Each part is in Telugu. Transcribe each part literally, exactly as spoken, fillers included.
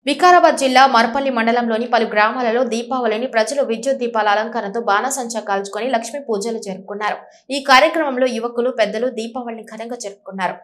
వికారాబాద్ జిల్లా మర్పల్లి మండలంలోని పలు గ్రామాలలో దీపావళిని ప్రజలు విద్యుత్ దీపాల అలంకరణతో బాణసంచా కాల్చుకొని లక్ష్మీ పూజలు జరుపుకున్నారు. ఈ కార్యక్రమంలో యువకులు పెద్దలు దీపావళిని ఘనంగా జరుపుకున్నారు.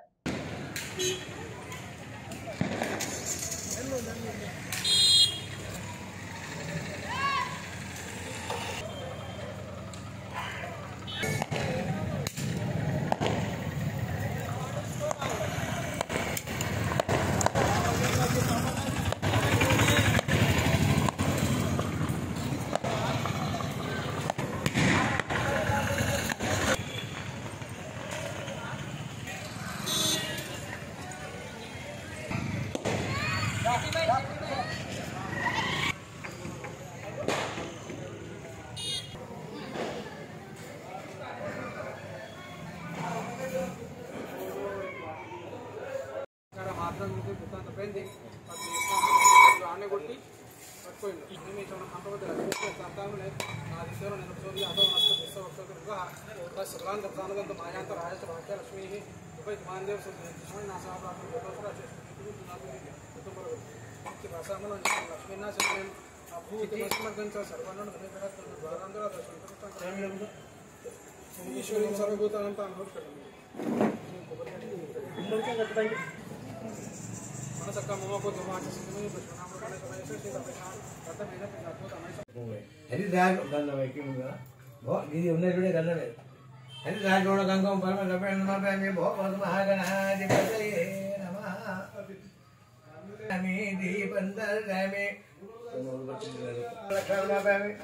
आने कोटी कोई नहीं तो हम तो देखते हैं करता हूं नहीं आदि से ने तो ये आदो नष्ट दिशा वक्त का का सगळान दर्शन तो माया तो राज तो भाग्य लक्ष्मी ही कोई मान देव से दुश्मन ना साहब आप तो थोड़ा से तो बरोबर की भाषा में लक्ष्मी ना से अभू ते मस्मगंच सर्वांना घरे घरात द्वारांगरा दर्शन करता ईश्वरी सर्वभूतांत अनुभव करतो इंद्रच्या गटबाई mana sakka mama ko jama acha sindhu bashna amrale samay se se apeshan kata mehna pe ko tamai hari dag ganna ve ki muga bo didi unne jode ganna ve hari dag jode gangam parma gabe nama pe me bo bo mahagana dipataye namaha ami di bandar game lakshana pe me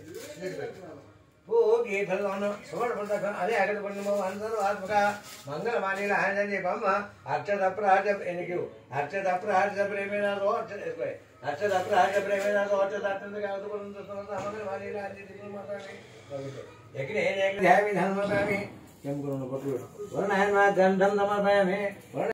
वो ये भगवान सोड़ बोलता था अरे आगे तो बनने में अंदर आज बका मंगल मानी ला है जाने बम्मा अर्चद अपराध जब इन्हें क्यों अर्चद अपराध जब प्रेमेना रो अर्चद इसको है अर्चद अपराध जब प्रेमेना रो अर्चद आत्म से क्या तो बोलने तो तो मंगल मानी ला जी दिल माता में लेकिन ये एक ध्यान में धर्म माता में क्या करूँ ना पटुए वरना है ना धन धन धर्म माता में